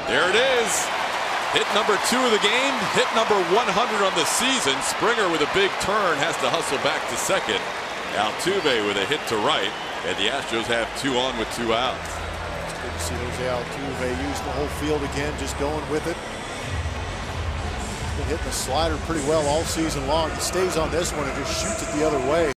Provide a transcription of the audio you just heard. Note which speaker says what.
Speaker 1: There it is. Hit number 2 of the game, hit number 100 on the season. Springer with a big turn has to hustle back to second. Altuve with a hit to right, and the Astros have 2 on with 2 outs.
Speaker 2: It's good to see Jose Altuve use the whole field again, just going with it. He's been hitting the slider pretty well all season long. He stays on this one and just shoots it the other way.